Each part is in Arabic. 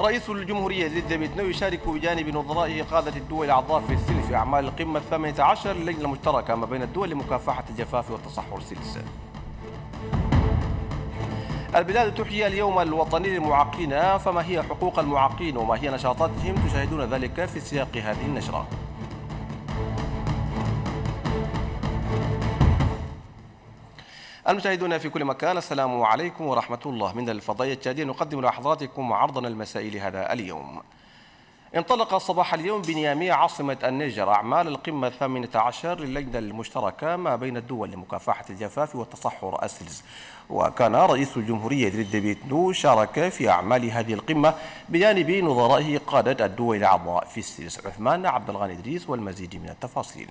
رئيس الجمهورية زيد بيتنو يشارك بجانب نظرائه قادة الدول الأعضاء في السلس في أعمال القمة 18 للجنة المشتركة ما بين الدول لمكافحة الجفاف والتصحر السلس. البلاد تحيي اليوم الوطني للمعاقين، فما هي حقوق المعاقين وما هي نشاطاتهم؟ تشاهدون ذلك في سياق هذه النشرة. المشاهدون في كل مكان، السلام عليكم ورحمة الله. من الفضائية التشادية نقدم لحضراتكم عرضنا المسائي لهذا اليوم. انطلق صباح اليوم بنيامي عاصمة النيجر أعمال القمة 18 للجنة المشتركة ما بين الدول لمكافحة الجفاف والتصحر السلس، وكان رئيس الجمهورية إدريس ديبي إتنو شارك في أعمال هذه القمة بجانب نظرائه قادة الدول الأعضاء في السلس. عثمان عبد الغني إدريس والمزيد من التفاصيل.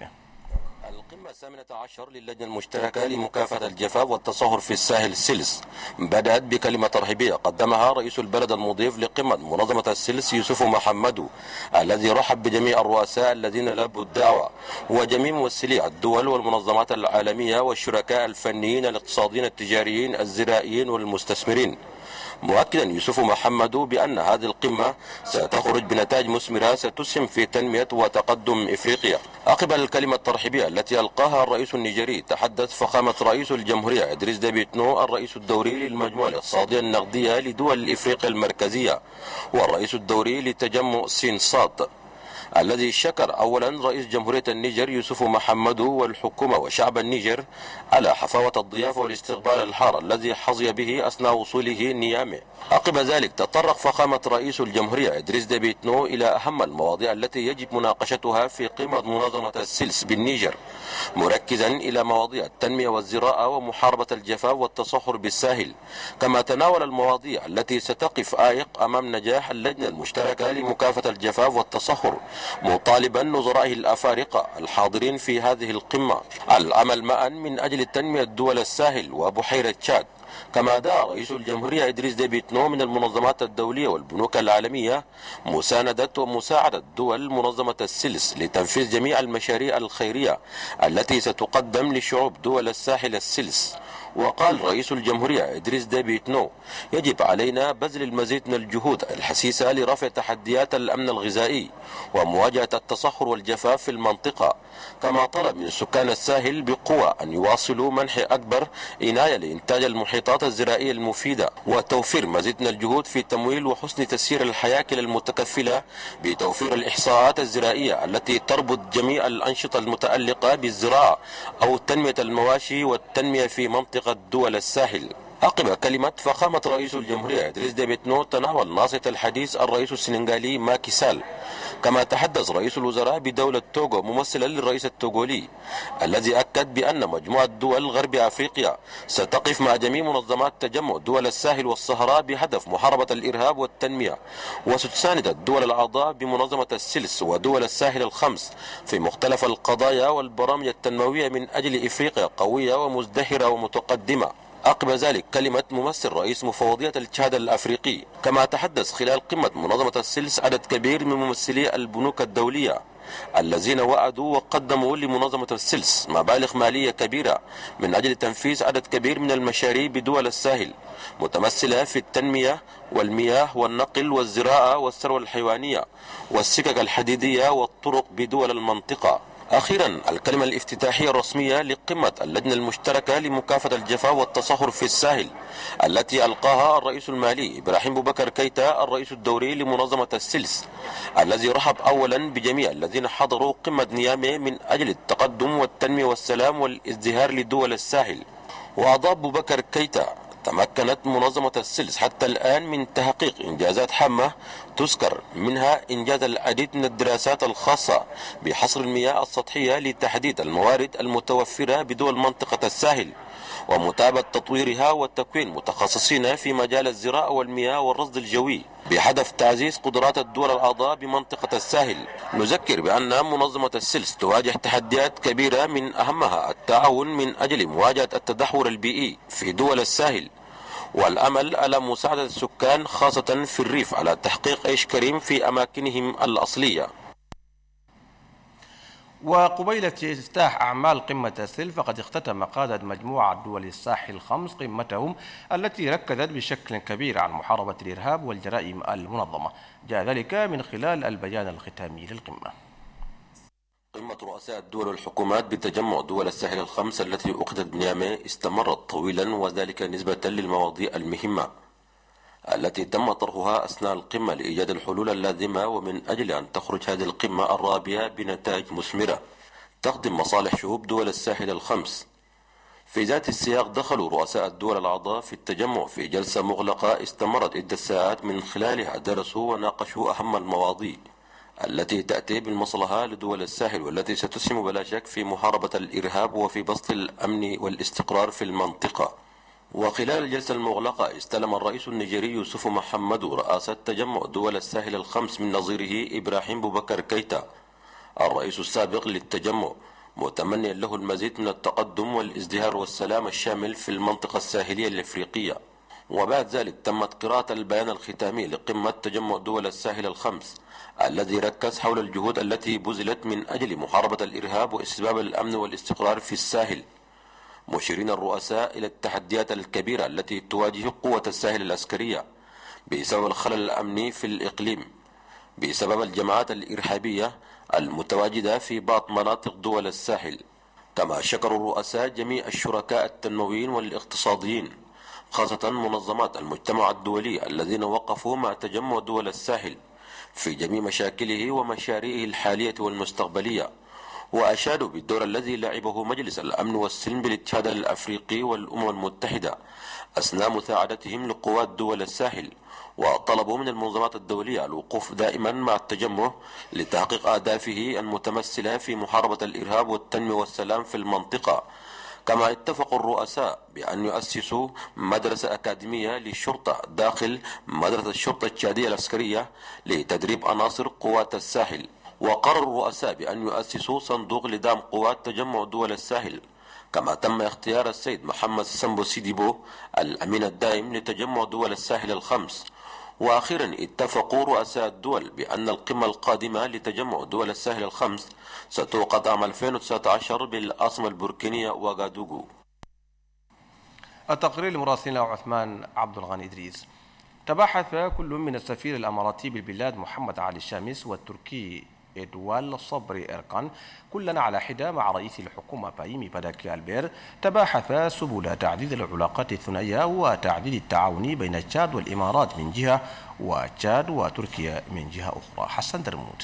القمة 18 للجنة المشتركة لمكافحة الجفاف والتصهر في الساحل السلس بدأت بكلمة ترحيبية قدمها رئيس البلد المضيف لقمة منظمة السلس يوسف محمد، الذي رحب بجميع الرؤساء الذين لبوا الدعوة وجميع ممثلي الدول والمنظمات العالمية والشركاء الفنيين الاقتصاديين التجاريين الزراعيين والمستثمرين، مؤكدا يوسف محمد بأن هذه القمة ستخرج بنتائج مثمرة ستسهم في تنمية وتقدم إفريقيا. عقب الكلمة الترحيبية التي ألقاها الرئيس النيجري تحدث فخامة رئيس الجمهورية إدريس ديبي إتنو الرئيس الدوري للمجموعة الاقتصادية النقدية لدول إفريقيا المركزية والرئيس الدوري لتجمع سين صاد، الذي شكر أولا رئيس جمهورية النيجر يوسف محمد والحكومة وشعب النيجر على حفاوة الضيافة والاستقبال الحار الذي حظي به أثناء وصوله نيامي. عقب ذلك تطرق فخامة رئيس الجمهورية إدريس ديبي إتنو إلى أهم المواضيع التي يجب مناقشتها في قمة منظمة السلس بالنيجر، مركزا إلى مواضيع التنمية والزراعة ومحاربة الجفاف والتصحر بالساحل، كما تناول المواضيع التي ستقف عائق أمام نجاح اللجنة المشتركة لمكافحة الجفاف والتصحر، مطالبا نظرائه الأفارقة الحاضرين في هذه القمة العمل معا من أجل تنمية دول الساحل وبحيرة تشاد. كما دعا رئيس الجمهورية إدريس ديبي إتنو من المنظمات الدولية والبنوك العالمية مساندة ومساعدة دول منظمة السلس لتنفيذ جميع المشاريع الخيرية التي ستقدم لشعوب دول الساحل السلس. وقال رئيس الجمهورية إدريس ديبي إتنو يجب علينا بذل المزيد من الجهود الحسيسة لرفع تحديات الأمن الغذائي ومواجهة التصحر والجفاف في المنطقة، كما طلب من سكان الساحل بقوة أن يواصلوا منح أكبر عناية لإنتاج المحيطات الزراعية المفيدة وتوفير مزيد من الجهود في تمويل وحسن تسيير الحياكل المتكفلة بتوفير الإحصاءات الزراعية التي تربط جميع الأنشطة المتعلقة بالزراعة أو تنمية المواشي والتنمية في منطقة دول الساحل. عقب كلمة فخامة رئيس الجمهورية إدريس ديبي إتنو تناول ناصية الحديث الرئيس السنغالي ماكي سال، كما تحدث رئيس الوزراء بدولة توغو ممثلا للرئيس التوغولي، الذي أكد بأن مجموعة دول غرب أفريقيا ستقف مع جميع منظمات تجمع دول الساحل والصحراء بهدف محاربة الإرهاب والتنمية، وستساند الدول الأعضاء بمنظمة السلس ودول الساحل الخمس في مختلف القضايا والبرامج التنموية من أجل إفريقيا قوية ومزدهرة ومتقدمة. عقب ذلك كلمة ممثل رئيس مفوضية الاتحاد الأفريقي، كما تحدث خلال قمة منظمة السلس عدد كبير من ممثلي البنوك الدولية الذين وعدوا وقدموا لمنظمة السلس مبالغ مالية كبيرة من أجل تنفيذ عدد كبير من المشاريع بدول الساحل متمثلة في التنمية والمياه والنقل والزراعة والثروة الحيوانية والسكك الحديدية والطرق بدول المنطقة. أخيرا الكلمة الافتتاحية الرسمية لقمة اللجنة المشتركة لمكافحة الجفاف والتصحر في الساحل التي ألقاها الرئيس المالي إبراهيم بوبكر كيتا الرئيس الدوري لمنظمة السلس، الذي رحب أولا بجميع الذين حضروا قمة نيامي من أجل التقدم والتنمية والسلام والازدهار لدول الساحل. وأضاف بوبكر كيتا تمكنت منظمة السلس حتى الآن من تحقيق إنجازات هامة تذكر منها إنجاز العديد من الدراسات الخاصة بحصر المياه السطحية لتحديد الموارد المتوفرة بدول منطقة الساحل ومتابعة تطويرها وتكوين متخصصين في مجال الزراعة والمياه والرصد الجوي بهدف تعزيز قدرات الدول الأعضاء بمنطقة الساحل. نذكر بأن منظمة السلس تواجه تحديات كبيرة من أهمها التعاون من أجل مواجهة التدهور البيئي في دول الساحل والأمل على مساعدة السكان خاصة في الريف على تحقيق عيش كريم في أماكنهم الأصلية. وقبيل افتتاح أعمال قمة السل فقد اختتم قادة مجموعة دول الساحل الخمس قمتهم التي ركزت بشكل كبير على محاربة الإرهاب والجرائم المنظمة. جاء ذلك من خلال البيان الختامي للقمة. قمة رؤساء الدول والحكومات بتجمع دول الساحل الخمس التي عقدت بنيامي استمرت طويلا، وذلك نسبة للمواضيع المهمة التي تم طرحها أثناء القمة لإيجاد الحلول اللازمة، ومن أجل أن تخرج هذه القمة الرابعة بنتائج مثمرة تخدم مصالح شعوب دول الساحل الخمس. في ذات السياق دخلوا رؤساء الدول الأعضاء في التجمع في جلسة مغلقة استمرت عدة ساعات، من خلالها درسوا وناقشوا أهم المواضيع التي تأتي بالمصلحة لدول الساحل، والتي ستسهم بلا شك في محاربة الإرهاب وفي بسط الأمن والاستقرار في المنطقة. وخلال الجلسة المغلقة استلم الرئيس النيجيري يوسف محمد رئاسة تجمع دول الساحل الخمس من نظيره إبراهيم بوبكر كيتا الرئيس السابق للتجمع، متمنيا له المزيد من التقدم والازدهار والسلام الشامل في المنطقة الساحلية الإفريقية. وبعد ذلك تمت قراءة البيان الختامي لقمة تجمع دول الساحل الخمس الذي ركز حول الجهود التي بذلت من أجل محاربة الإرهاب واستباب الأمن والاستقرار في الساحل، مشيرين الرؤساء إلى التحديات الكبيرة التي تواجه قوة الساحل العسكرية بسبب الخلل الأمني في الإقليم بسبب الجماعات الإرهابية المتواجدة في بعض مناطق دول الساحل. كما شكر الرؤساء جميع الشركاء التنمويين والاقتصاديين، خاصة منظمات المجتمع الدولي الذين وقفوا مع تجمع دول الساحل في جميع مشاكله ومشاريعه الحالية والمستقبلية، وأشادوا بالدور الذي لعبه مجلس الأمن والسلم بالاتحاد الأفريقي والأمم المتحدة أثناء مساعدتهم لقوات دول الساحل، وطلبوا من المنظمات الدولية الوقوف دائما مع التجمع لتحقيق أهدافه المتمثلة في محاربة الإرهاب والتنمية والسلام في المنطقة. كما اتفقوا الرؤساء بأن يؤسسوا مدرسة أكاديمية للشرطة داخل مدرسة الشرطة التشادية العسكرية لتدريب عناصر قوات الساحل. وقرر الرؤساء بأن يؤسسوا صندوق لدعم قوات تجمع دول الساحل. كما تم اختيار السيد محمد سامبو سيديبو الأمين الدائم لتجمع دول الساحل الخمس. وأخيرا اتفقوا رؤساء الدول بأن القمة القادمة لتجمع دول الساحل الخمس ستعقد عام 2019 بالعاصمة البوركينية واغادوغو. التقرير لمراسلنا عثمان عبد الغني إدريس. تباحث كل من السفير الأماراتي بالبلاد محمد علي الشامس والتركي إدوال صبري إركان كلنا على حدة مع رئيس الحكومة بايمي باداكي ألبير تباحث سبل تعزيز العلاقات الثنائية وتعزيز التعاون بين تشاد والإمارات من جهة وتشاد وتركيا من جهة أخرى. حسن درمود.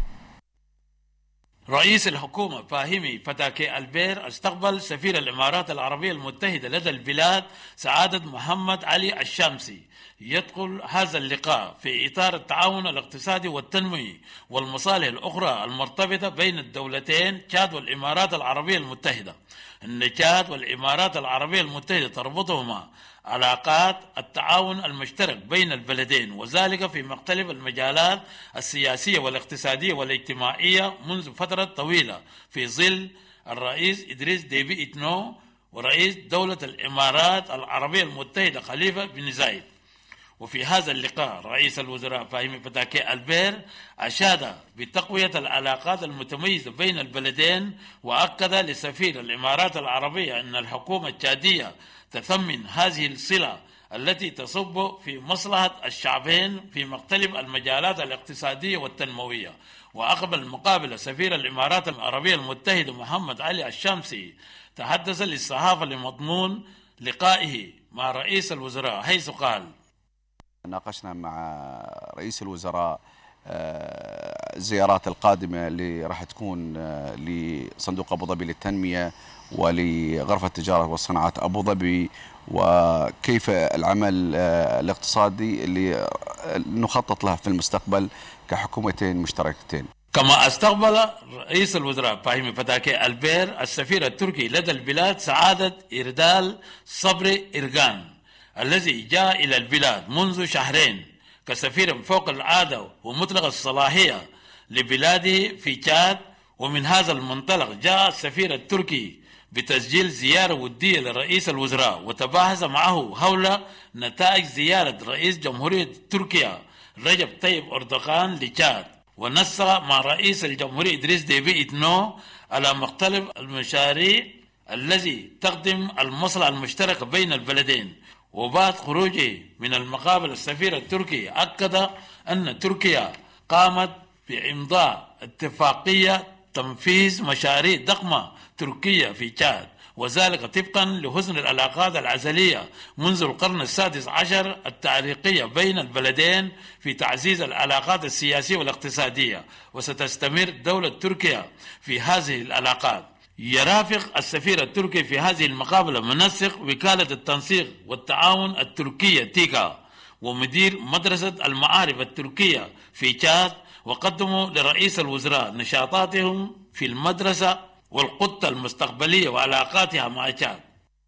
رئيس الحكومة فاهمي فتاكي ألبير استقبل سفير الإمارات العربية المتحدة لدى البلاد سعادة محمد علي الشامسي. يدخل هذا اللقاء في إطار التعاون الاقتصادي والتنموي والمصالح الأخرى المرتبطة بين الدولتين تشاد والإمارات العربية المتحدة. أن تشاد والإمارات العربية المتحدة تربطهما علاقات التعاون المشترك بين البلدين، وذلك في مختلف المجالات السياسية والاقتصادية والاجتماعية منذ فترة طويلة في ظل الرئيس إدريس ديبي إتنو ورئيس دولة الإمارات العربية المتحدة خليفة بن زايد. وفي هذا اللقاء رئيس الوزراء فاهمي فتاكي ألبير أشاد بتقوية العلاقات المتميزة بين البلدين، وأكد لسفير الإمارات العربية أن الحكومة التشادية تثمن هذه الصلة التي تصب في مصلحة الشعبين في مختلف المجالات الاقتصادية والتنموية. وأقبل مقابل سفير الإمارات العربية المتحدة محمد علي الشامسي تحدث للصحافة لمضمون لقائه مع رئيس الوزراء، حيث قال: ناقشنا مع رئيس الوزراء الزيارات القادمة اللي راح تكون لصندوق أبو ظبي للتنمية ولغرفة التجارة والصناعات أبو ظبي، وكيف العمل الاقتصادي اللي نخطط له في المستقبل كحكومتين مشتركتين. كما استقبل رئيس الوزراء فاهمي فتاكي ألبير السفير التركي لدى البلاد سعادة إردال صبري إرغان الذي جاء إلى البلاد منذ شهرين كسفير فوق العادة ومطلق الصلاحية لبلاده في تشاد. ومن هذا المنطلق جاء السفير التركي بتسجيل زيارة ودية لرئيس الوزراء، وتباحث معه حول نتائج زيارة رئيس جمهورية تركيا رجب طيب أردوغان لتشاد. ونسق مع رئيس الجمهورية إدريس ديبي إتنو على مختلف المشاريع الذي تخدم المصلحة المشتركة بين البلدين. وبعد خروجه من المقابل السفير التركي أكد أن تركيا قامت بإمضاء اتفاقية تنفيذ مشاريع ضخمة تركية في تشاد، وذلك طبقا لحسن العلاقات الأزلية منذ القرن السادس عشر التاريخية بين البلدين في تعزيز العلاقات السياسية والاقتصادية. وستستمر دولة تركيا في هذه العلاقات. يرافق السفير التركي في هذه المقابلة منسق وكالة التنسيق والتعاون التركية تيكا ومدير مدرسة المعارف التركية في تشاد، وقدموا لرئيس الوزراء نشاطاتهم في المدرسة والخطة المستقبلية وعلاقاتها مع تشاد.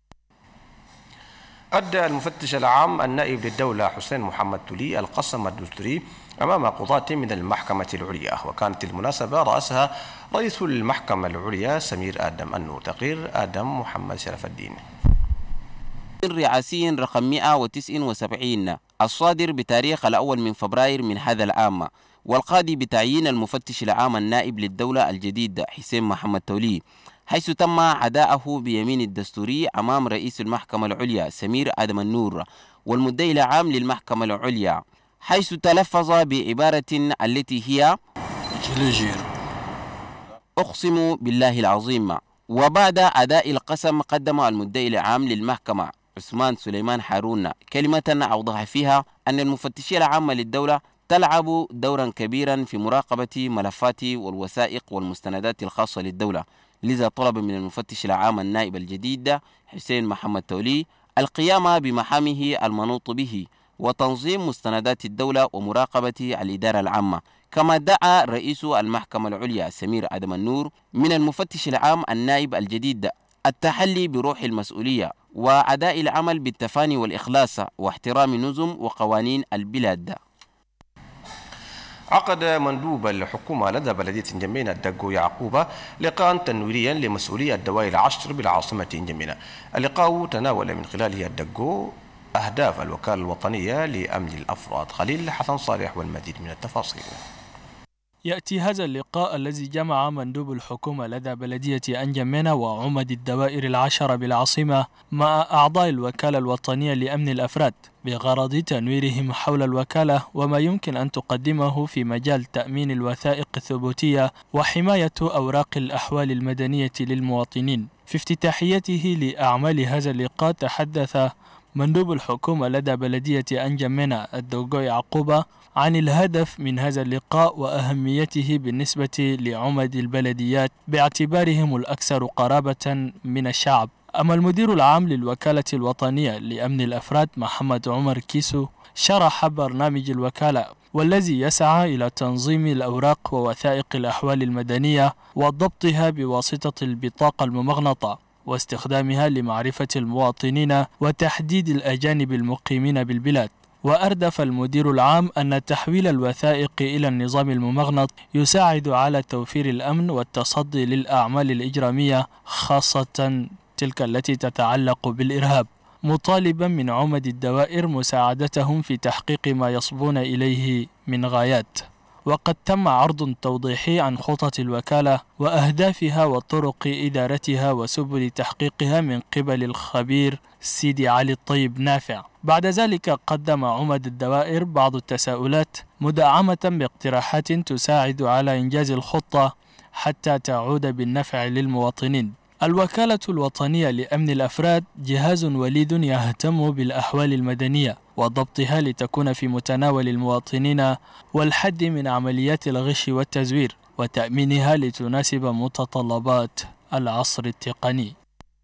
أدى المفتش العام النائب للدولة حسين محمد تولي القسم الدستوري أمام قضاة من المحكمة العليا، وكانت المناسبة رأسها رئيس المحكمة العليا سمير آدم النور. تقرير آدم محمد شرف الدين. الرئاسي رقم 179 الصادر بتاريخ الأول من فبراير من هذا العام، والقاضي بتعيين المفتش العام النائب للدولة الجديد حسين محمد تولي، حيث تم عداءه بيمين الدستوري أمام رئيس المحكمة العليا سمير آدم النور والمدعي العام للمحكمة العليا، حيث تلفظ بعبارة التي هي أقسم بالله العظيم. وبعد أداء القسم قدم المدعي العام للمحكمة عثمان سليمان حارون كلمة أوضح فيها أن المفتشية العامة للدولة تلعب دورا كبيرا في مراقبة ملفات والوثائق والمستندات الخاصة للدولة، لذا طلب من المفتش العام النائب الجديد حسين محمد تولي القيام بمهامه المنوط به وتنظيم مستندات الدولة ومراقبة الإدارة العامة. كما دعا رئيس المحكمة العليا سمير آدم النور من المفتش العام النائب الجديد التحلي بروح المسؤولية وأداء العمل بالتفاني والإخلاص واحترام نظم وقوانين البلاد. عقد مندوب الحكومة لدى بلدية إنجمينة الدقو يعقوبة لقاء تنويريا لمسؤولي الدوائر العشر بالعاصمة إنجمينة. اللقاء تناول من خلاله الدقو أهداف الوكالة الوطنية لأمن الأفراد. خليل حسن صالح والمزيد من التفاصيل. يأتي هذا اللقاء الذي جمع مندوب الحكومة لدى بلدية أنجمينة وعمد الدوائر العشر بالعاصمة مع أعضاء الوكالة الوطنية لأمن الأفراد بغرض تنويرهم حول الوكالة وما يمكن أن تقدمه في مجال تأمين الوثائق الثبوتية وحماية أوراق الأحوال المدنية للمواطنين. في افتتاحيته لأعمال هذا اللقاء تحدث مندوب الحكومة لدى بلدية أنجمينة الدقو يعقوبة عن الهدف من هذا اللقاء وأهميته بالنسبة لعمد البلديات باعتبارهم الأكثر قرابة من الشعب. أما المدير العام للوكالة الوطنية لأمن الأفراد محمد عمر كيسو شرح برنامج الوكالة والذي يسعى إلى تنظيم الأوراق ووثائق الأحوال المدنية وضبطها بواسطة البطاقة الممغنطة واستخدامها لمعرفة المواطنين وتحديد الأجانب المقيمين بالبلاد. وأردف المدير العام أن تحويل الوثائق إلى النظام الممغنط يساعد على توفير الأمن والتصدي للأعمال الإجرامية خاصة تلك التي تتعلق بالإرهاب، مطالبا من عمد الدوائر مساعدتهم في تحقيق ما يصبون إليه من غايات. وقد تم عرض توضيحي عن خطط الوكالة وأهدافها وطرق إدارتها وسبل تحقيقها من قبل الخبير سيدي علي الطيب نافع. بعد ذلك قدم عمد الدوائر بعض التساؤلات مدعمة باقتراحات تساعد على إنجاز الخطة حتى تعود بالنفع للمواطنين. الوكالة الوطنية لأمن الأفراد جهاز وليد يهتم بالأحوال المدنية وضبطها لتكون في متناول المواطنين والحد من عمليات الغش والتزوير وتأمينها لتناسب متطلبات العصر التقني.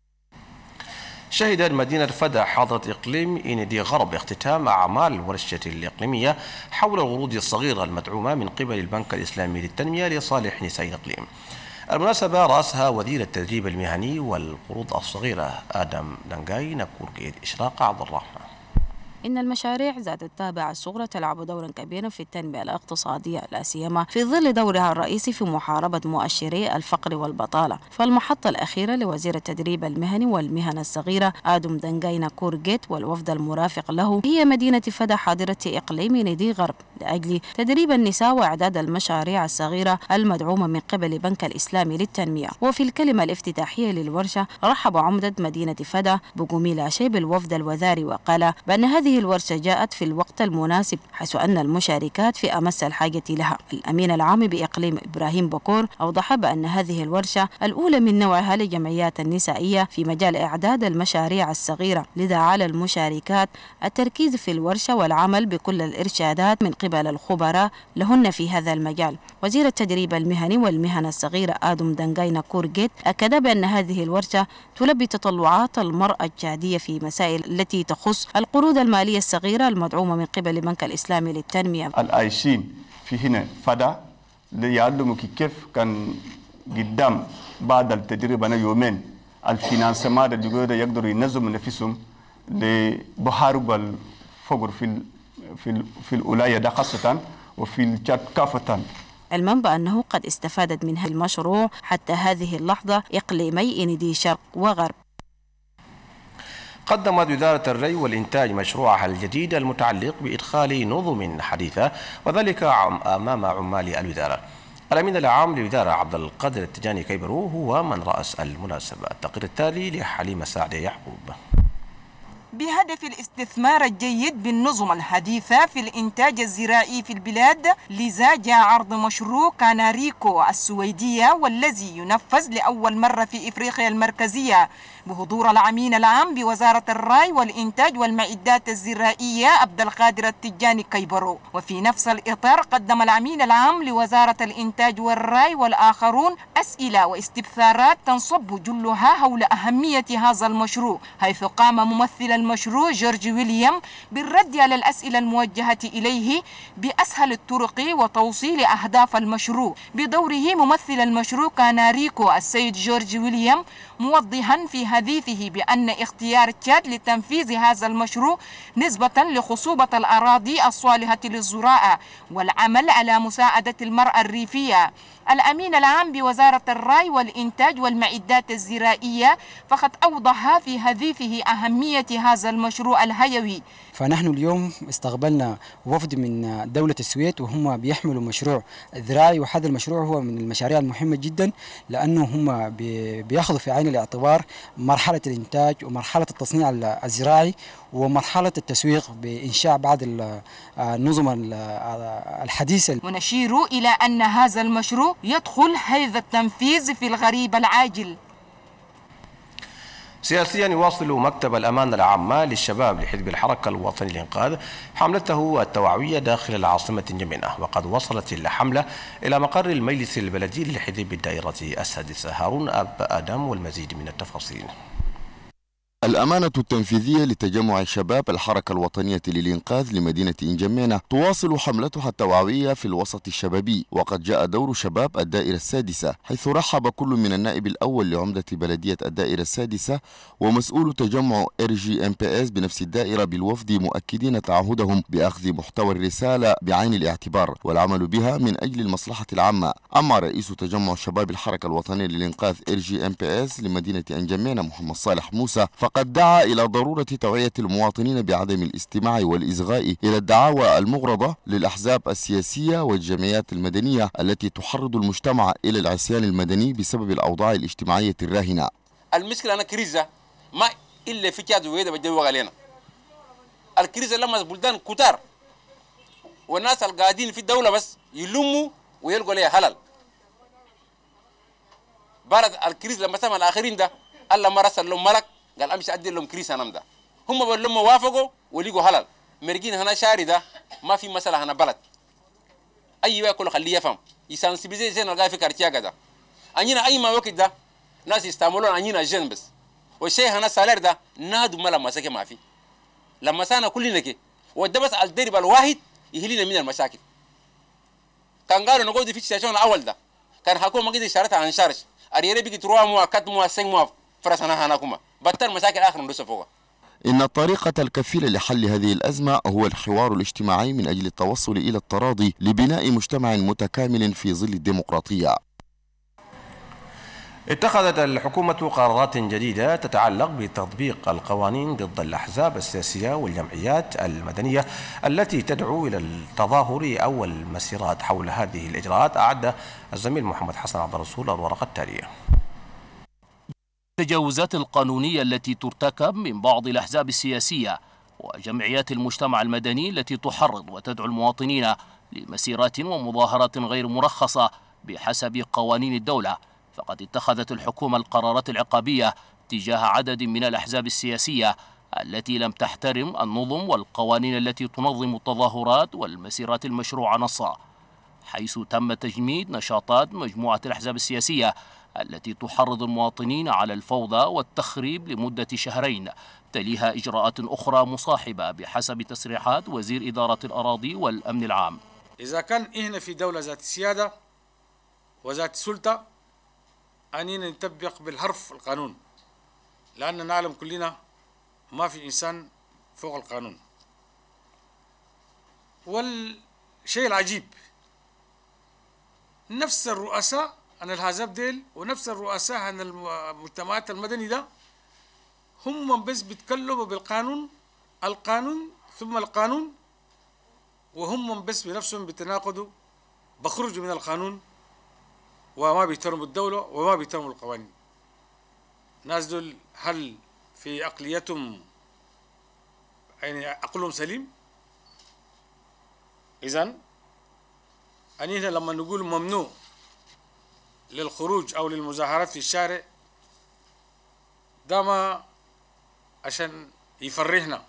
شهدت مدينة فدا حاضرة إقليم إندي غرب اختتام أعمال الورشة الإقليمية حول الورود الصغيرة المدعومة من قبل البنك الإسلامي للتنمية لصالح نساء الإقليم. المناسبة رأسها وزير التدريب المهني والقروض الصغيرة آدم دنقاي. نكون قيد إشراق عبد الرحمن. إن المشاريع ذات التابعة الصغرى تلعب دورا كبيرا في التنمية الاقتصادية، لا سيما في ظل دورها الرئيسي في محاربة مؤشري الفقر والبطالة. فالمحطة الأخيرة لوزير التدريب المهني والمهن الصغيرة آدم دنجاينا كورجيت والوفد المرافق له هي مدينة فدا حاضرة إقليم ندي غرب لأجل تدريب النساء وإعداد المشاريع الصغيرة المدعومة من قبل بنك الإسلامي للتنمية. وفي الكلمة الافتتاحية للورشة رحب عمدة مدينة فدا بوغوميلا شي بالوفد الوزاري، وقال بأن هذه الورشة جاءت في الوقت المناسب حيث أن المشاركات في أمس الحاجة لها. الأمين العام بإقليم إبراهيم بكور أوضح بأن هذه الورشة الأولى من نوعها لجمعيات النسائية في مجال إعداد المشاريع الصغيرة، لذا على المشاركات التركيز في الورشة والعمل بكل الإرشادات من قبل الخبراء لهن في هذا المجال. وزير التدريب المهني والمهن الصغيرة آدم دنجاينا كورجيت أكد بأن هذه الورشة تلبي تطلعات المرأة الجادية في مسائل التي تخص القروض المالية الصغيرة المدعومة من قبل بنك الإسلامي للتنمية. العايشين في هنا فدا ليعلموا كيف كان قدام بعد التدريب أنا يومين الفينانسمان اللي يقدروا ينظموا نفسهم لبحارب الفقر في الولاية ده خاصة وفي الشاد كافة. علما بأنه قد استفادت من هذا المشروع حتى هذه اللحظة إقليمي ندي شرق وغرب. قدمت وزارة الري والإنتاج مشروعها الجديد المتعلق بإدخال نظم حديثة وذلك أمام عمال الوزارة. الأمين العام للوزارة عبد القادر التجاني كيبرو هو من رأس المناسبة. التقرير التالي لحليمة سعد يعقوب. بهدف الاستثمار الجيد بالنظم الحديثة في الإنتاج الزراعي في البلاد، لذا جاء عرض مشروع كاناريكو السويدية والذي ينفذ لأول مرة في إفريقيا المركزية بحضور الأمين العام بوزارة الري والإنتاج والمعدات الزراعية عبد القادر التجاني كيبرو. وفي نفس الإطار قدم الأمين العام لوزارة الإنتاج والري والآخرون أسئلة واستفسارات تنصب جلها حول أهمية هذا المشروع، حيث قام ممثل المشروع جورج ويليام بالرد على الأسئلة الموجهة إليه بأسهل الطرق وتوصيل أهداف المشروع. بدوره ممثل المشروع كاناريكو السيد جورج ويليام موضحا في حديثه بأن اختيار تشاد لتنفيذ هذا المشروع نسبة لخصوبة الأراضي الصالحة للزراعة والعمل على مساعدة المرأة الريفية. الأمين العام بوزارة الري والإنتاج والمعدات الزراعية فقد أوضح في حديثه أهمية هذا المشروع الحيوي. فنحن اليوم استقبلنا وفد من دولة السويد وهم بيحملوا مشروع زراعي، وهذا المشروع هو من المشاريع المهمة جدا لأنه هم بيأخذوا في عين الاعتبار مرحلة الإنتاج ومرحلة التصنيع الزراعي ومرحلة التسويق بإنشاء بعض النظم الحديثة. ونشير إلى أن هذا المشروع يدخل حيز التنفيذ في الغريب العاجل. سياسيا يواصل مكتب الأمانة العامة للشباب لحزب الحركة الوطني للإنقاذ حملته التوعوية داخل العاصمة نجمينة، وقد وصلت الحملة إلى مقر المجلس البلدي لحزب الدائرة السادسة. هارون أب آدم والمزيد من التفاصيل. الأمانة التنفيذية لتجمع شباب الحركة الوطنية للإنقاذ لمدينة إنجمينة تواصل حملتها التوعوية في الوسط الشبابي، وقد جاء دور شباب الدائرة السادسة، حيث رحب كل من النائب الأول لعمدة بلدية الدائرة السادسة ومسؤول تجمع RGMPS بنفس الدائرة بالوفد، مؤكدين تعهدهم بأخذ محتوى الرسالة بعين الاعتبار والعمل بها من أجل المصلحة العامة. أما رئيس تجمع شباب الحركة الوطنية للإنقاذ RGMPS لمدينة إنجمينة محمد صالح موسى فقد دعا إلى ضرورة توعية المواطنين بعدم الاستماع والإصغاء إلى الدعاوى المغرضة للأحزاب السياسية والجمعيات المدنية التي تحرض المجتمع إلى العصيان المدني بسبب الأوضاع الاجتماعية الراهنة. المشكلة أنا كريزة ما إلا في كاد ويدا بجوا علينا. الكريزة لما بلدان كتار والناس القاعدين في الدولة بس يلموا ويلقوا لها حلال. بعد الكريز لما سمع الآخرين ده الله ما رسل لهم ملك قال امشي ادي لهم كريس هنم ده، هم لما وافقوا ولقوا حلال مرقين هنا شاري ده ما في مساله هنا بلد اي ياكل خليه يفهم يسانسبيزي زين الغاي في كارتيا كذا انينا اي ما وقت ده ناس يستعملون انينا جن بس والشيء هنا سالر ده نادوا ملا مساكي ما في لما سانا كلنا كي وده بس الدرب الواحد يهلينا من المشاكل. كان قالوا نقعد في السيشن الاول ده كان حكومه قد اشارتها عن شارش اريري بيجي تروح مو كات مو سين مو فرسنا هنا كما بطل مشاكل اخر ندوس فوق. إن الطريقة الكفيلة لحل هذه الأزمة هو الحوار الاجتماعي من أجل التوصل إلى التراضي لبناء مجتمع متكامل في ظل الديمقراطية. اتخذت الحكومة قرارات جديدة تتعلق بتطبيق القوانين ضد الأحزاب السياسية والجمعيات المدنية التي تدعو إلى التظاهر أو المسيرات. حول هذه الإجراءات أعد الزميل محمد حسن عبد الرسول الورقة التالية. التجاوزات القانونية التي ترتكب من بعض الأحزاب السياسية وجمعيات المجتمع المدني التي تحرض وتدعو المواطنين لمسيرات ومظاهرات غير مرخصة بحسب قوانين الدولة، فقد اتخذت الحكومة القرارات العقابية تجاه عدد من الأحزاب السياسية التي لم تحترم النظم والقوانين التي تنظم التظاهرات والمسيرات المشروعة نصا، حيث تم تجميد نشاطات مجموعة الأحزاب السياسية التي تحرض المواطنين على الفوضى والتخريب لمدة شهرين، تليها إجراءات أخرى مصاحبة بحسب تصريحات وزير إدارة الأراضي والأمن العام. إذا كان إحنا في دولة ذات سيادة وذات سلطة أننا نطبق بالحرف القانون، لأننا نعلم كلنا ما في إنسان فوق القانون. والشيء العجيب نفس الرؤساء عن الحزب ديل ونفس الرؤساء عن المجتمعات المدني ده هم بس بيتكلموا بالقانون، القانون ثم القانون، وهم بس بنفسهم بيتناقضوا، بخرجوا من القانون وما بيحترموا الدولة وما بيحترموا القوانين. ناس دول هل في عقليتهم يعني عقلهم سليم؟ إذن أنينا لما نقول ممنوع للخروج أو للمظاهرات في الشارع ده ما عشان يفرحنا.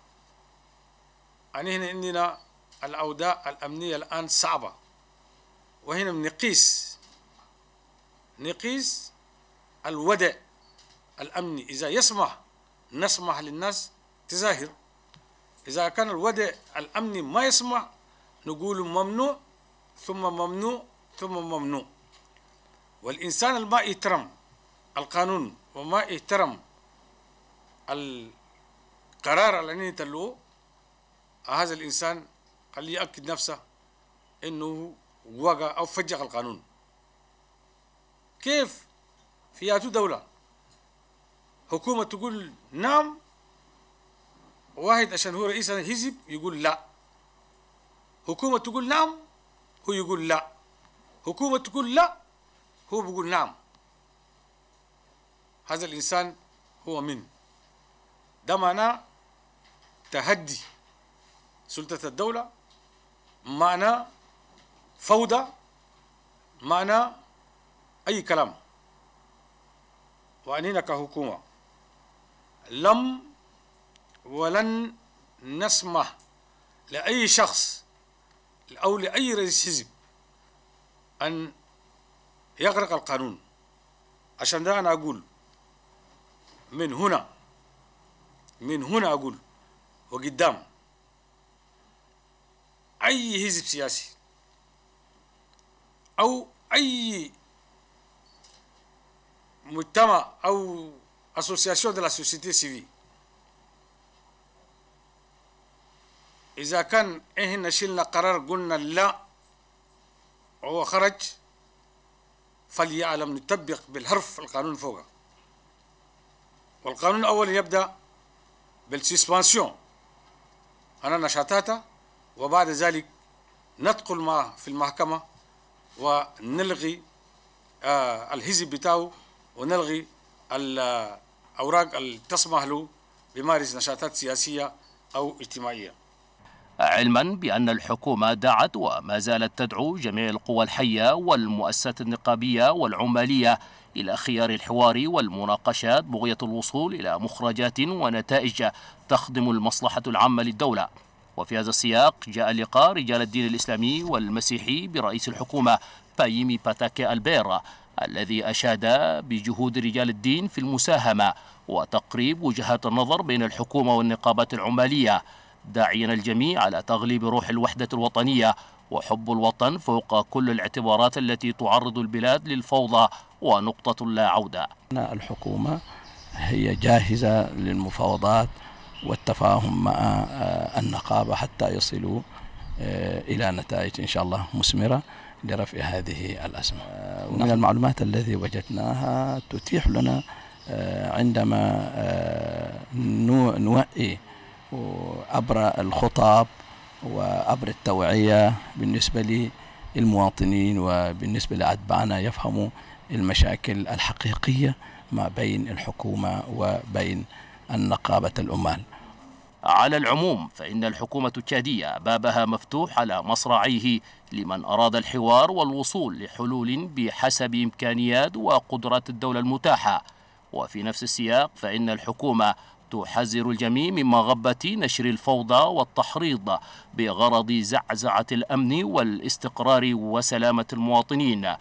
أنينا عندنا الأوضاع الأمنية الآن صعبة، وهنا نقيس الوضع الأمني. إذا يسمح نسمح للناس تظاهر، إذا كان الوضع الأمني ما يسمح نقول ممنوع ثم ممنوع ثم ممنوع. والإنسان اللي ما يحترم القانون وما يحترم القرار اللي يتلوه، هذا الإنسان خليه يأكد نفسه إنه وقع أو فجق القانون. كيف في دولة حكومة تقول نعم، واحد عشان هو رئيس الحزب يقول لا، حكومة تقول نعم هو يقول لا، حكومة تقول لا هو بيقول نعم. هذا الإنسان هو من ده معناه تهدي سلطة الدولة، معناه فوضى، معناه أي كلام. وأننا كحكومة لم ولن نسمح لأي شخص أو لأي رئيس حزب أن يغرق القانون. عشان ده أنا أقول من هنا أقول وقدام أي حزب سياسي أو أي مجتمع أو أسوسياسيون de la société civile، إذا كان إحنا شلنا قرار قلنا لا وهو خرج، فليعلم نطبق بالحرف القانون فوقه. والقانون الأول يبدأ بالسسبانسيون أنا نشاطاتها، وبعد ذلك ندخل معه في المحكمة ونلغي الحزب بتاعه ونلغي الأوراق اللي تسمح له بمارس نشاطات سياسية أو اجتماعية. علما بأن الحكومة دعت وما زالت تدعو جميع القوى الحية والمؤسسات النقابية والعمالية إلى خيار الحوار والمناقشات بغية الوصول إلى مخرجات ونتائج تخدم المصلحة العامة للدولة. وفي هذا السياق جاء لقاء رجال الدين الإسلامي والمسيحي برئيس الحكومة بايمي باتاكي ألبير، الذي أشاد بجهود رجال الدين في المساهمة وتقريب وجهات النظر بين الحكومة والنقابات العمالية، داعيا الجميع على تغليب روح الوحدة الوطنية وحب الوطن فوق كل الاعتبارات التي تعرض البلاد للفوضى ونقطة لا عودة. الحكومة هي جاهزة للمفاوضات والتفاهم مع النقابة حتى يصلوا إلى نتائج إن شاء الله مثمرة لرفع هذه الأزمة. ومن المعلومات التي وجدناها تتيح لنا عندما نوعي عبر الخطاب وعبر التوعية بالنسبة للمواطنين وبالنسبة لأتباعنا يفهموا المشاكل الحقيقية ما بين الحكومة وبين النقابة العمال. على العموم فإن الحكومة التشادية بابها مفتوح على مصراعيه لمن أراد الحوار والوصول لحلول بحسب إمكانيات وقدرات الدولة المتاحة. وفي نفس السياق فإن الحكومة تحذر الجميع من مغبة نشر الفوضى والتحريض بغرض زعزعة الأمن والاستقرار وسلامة المواطنين.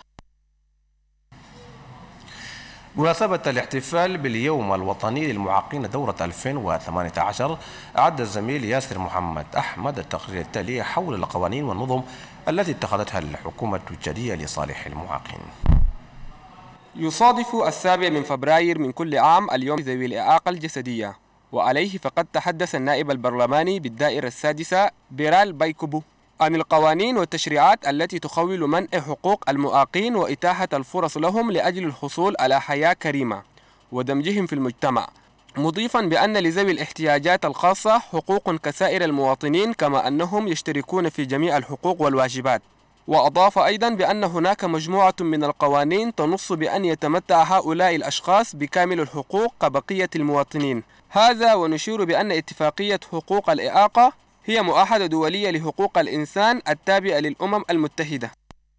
بمناسبة الاحتفال باليوم الوطني للمعاقين دورة 2018 أعد الزميل ياسر محمد أحمد التقرير التالي حول القوانين والنظم التي اتخذتها الحكومة التشادية لصالح المعاقين. يصادف 7 فبراير من كل عام اليوم ذوي الإعاقة الجسدية، وعليه فقد تحدث النائب البرلماني بالدائرة السادسة بيرال بايكوبو عن القوانين والتشريعات التي تخول منع حقوق المعاقين وإتاحة الفرص لهم لأجل الحصول على حياة كريمة ودمجهم في المجتمع، مضيفا بأن لذوي الاحتياجات الخاصة حقوق كسائر المواطنين كما أنهم يشتركون في جميع الحقوق والواجبات. وأضاف أيضا بأن هناك مجموعة من القوانين تنص بأن يتمتع هؤلاء الأشخاص بكامل الحقوق كبقية المواطنين. هذا ونشير بأن اتفاقية حقوق الإعاقة هي معاهدة دولية لحقوق الإنسان التابعة للأمم المتحدة.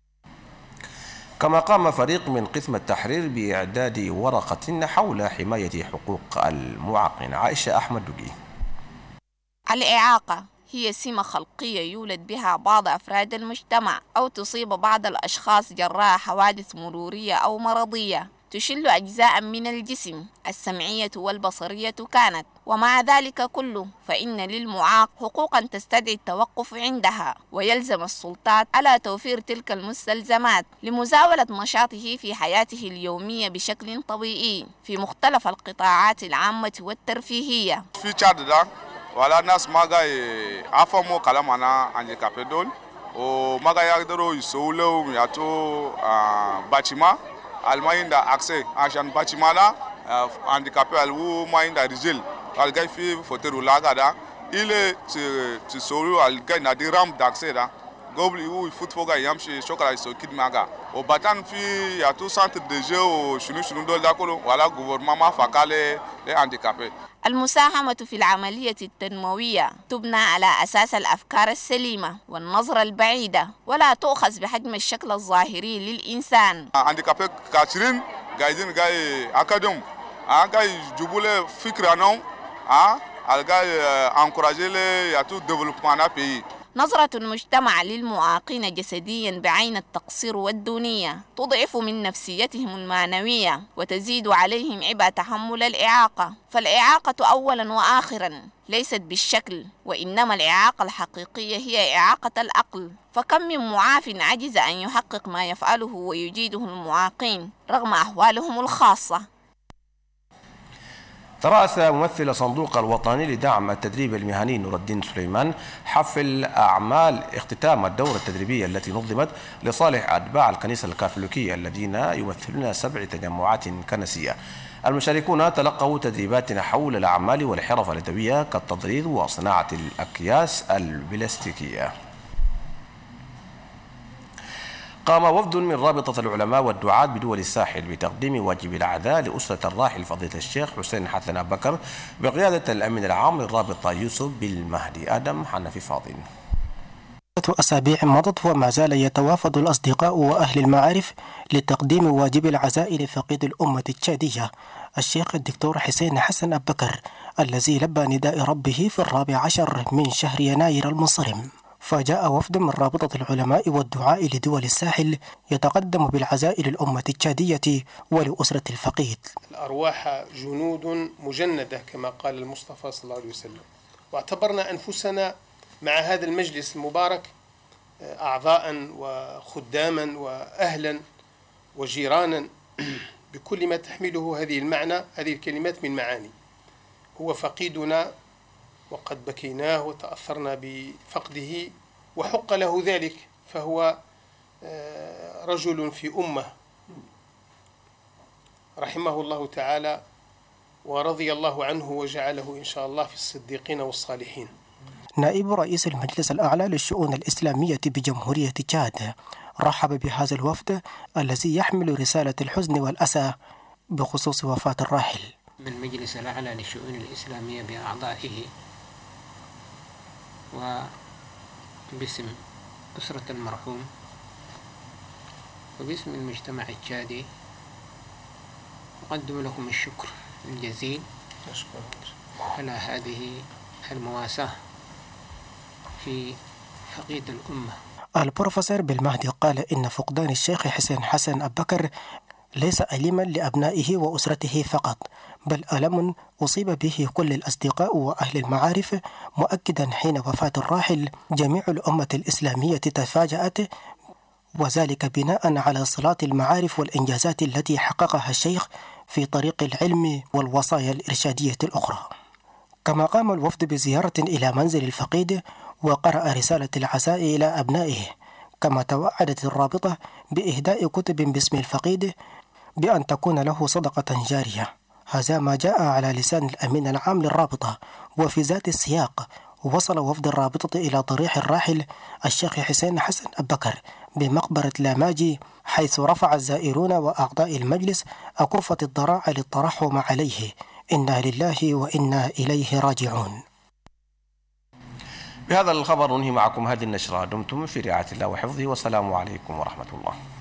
كما قام فريق من قسم التحرير بإعداد ورقة حول حماية حقوق المعاقين. عائشة أحمد دقي. الإعاقة هي سمة خلقية يولد بها بعض أفراد المجتمع أو تصيب بعض الأشخاص جراء حوادث مرورية أو مرضية تشل أجزاء من الجسم السمعية والبصرية كانت، ومع ذلك كله فإن للمعاق حقوقا تستدعي التوقف عندها، ويلزم السلطات على توفير تلك المستلزمات لمزاولة نشاطه في حياته اليومية بشكل طبيعي في مختلف القطاعات العامة والترفيهية. في تشاد ده ولا ناس ما جاي عفمو كلام أنا عندي كابيدول وما جاي يقدروا يسولوا ياتو باتشما almainda accès achan bâtiment handicapé alwu mainda rigel algay fi foteru lagada ile tu solu algay na di rampe d'accès da gobli u foot foga yamshi shokala so kidmaga o batan fi ya tout centre de jeu o shunu dol dakolo wala gouvernement ma fakale les handicapés. المساهمة في العملية التنموية تبنى على أساس الأفكار السليمة والنظرة البعيدة، ولا تؤخذ بحجم الشكل الظاهري للإنسان. handicapé كاترين قاعدين جاي أكاديم جاي جبولة فكرة نوم جاي انكوراجي لي ياتو ديفلوبمون بي. نظرة المجتمع للمعاقين جسديا بعين التقصير والدونية تضعف من نفسيتهم المعنوية وتزيد عليهم عبء تحمل الإعاقة، فالإعاقة أولا وآخرا ليست بالشكل، وإنما الإعاقة الحقيقية هي إعاقة العقل. فكم من معاف عجز أن يحقق ما يفعله ويجيده المعاقين رغم أحوالهم الخاصة. ترأس ممثل صندوق الوطني لدعم التدريب المهني نور الدين سليمان حفل أعمال اختتام الدورة التدريبية التي نظمت لصالح أتباع الكنيسة الكاثوليكية الذين يمثلون 7 تجمعات كنسية. المشاركون تلقوا تدريبات حول الأعمال والحرف اليدوية كالتضرير وصناعة الأكياس البلاستيكية. قام وفد من رابطة العلماء والدعاة بدول الساحل بتقديم واجب العزاء لأسرة الراحل فضيلة الشيخ حسين حسن أبو بكر بقيادة الأمين العام للرابطة يوسف بالمهدي آدم حنفي فاضل. أسابيع مضت وما زال يتوافد الأصدقاء وأهل المعارف لتقديم واجب العزاء لفقيد الأمة التشادية الشيخ الدكتور حسين حسن أبو بكر الذي لبى نداء ربه في 14 من شهر يناير المنصرم. فجاء وفد من رابطة العلماء والدعاء لدول الساحل يتقدم بالعزاء للأمة التشادية ولأسرة الفقيد. الأرواح جنود مجندة كما قال المصطفى صلى الله عليه وسلم، واعتبرنا أنفسنا مع هذا المجلس المبارك أعضاء وخداما وأهلا وجيرانا بكل ما تحمله هذه المعنى، هذه الكلمات من معاني. هو فقيدنا وقد بكيناه وتأثرنا بفقده وحق له ذلك، فهو رجل في أمة رحمه الله تعالى ورضي الله عنه وجعله إن شاء الله في الصديقين والصالحين. نائب رئيس المجلس الأعلى للشؤون الإسلامية بجمهورية تشاد رحب بهذا الوفد الذي يحمل رسالة الحزن والأسى بخصوص وفاة الراحل. من مجلس الأعلى للشؤون الإسلامية بأعضائه وباسم أسرة المرحوم وباسم المجتمع التشادي أقدم لكم الشكر الجزيل على هذه المواساة في فقيد الأمة. البروفيسور بالمهدي قال إن فقدان الشيخ حسين حسن أبكر ليس أليما لأبنائه وأسرته فقط، بل ألم أصيب به كل الأصدقاء وأهل المعارف، مؤكدا حين وفاة الراحل جميع الأمة الإسلامية تفاجأت، وذلك بناء على صلاة المعارف والإنجازات التي حققها الشيخ في طريق العلم والوصايا الإرشادية الأخرى. كما قام الوفد بزيارة إلى منزل الفقيد وقرأ رسالة العزاء إلى أبنائه، كما توعدت الرابطة بإهداء كتب باسم الفقيد بأن تكون له صدقة جارية. هذا ما جاء على لسان الأمين العام للرابطة. وفي ذات السياق وصل وفد الرابطة إلى ضريح الراحل الشيخ حسين حسن أبكر بمقبرة لاماجي، حيث رفع الزائرون وأعضاء المجلس أكفة الضراعة للترحم عليه. إنا لله وإنا إليه راجعون. بهذا الخبر ننهي معكم هذه النشرة. دمتم في رعاية الله وحفظه، والسلام عليكم ورحمة الله.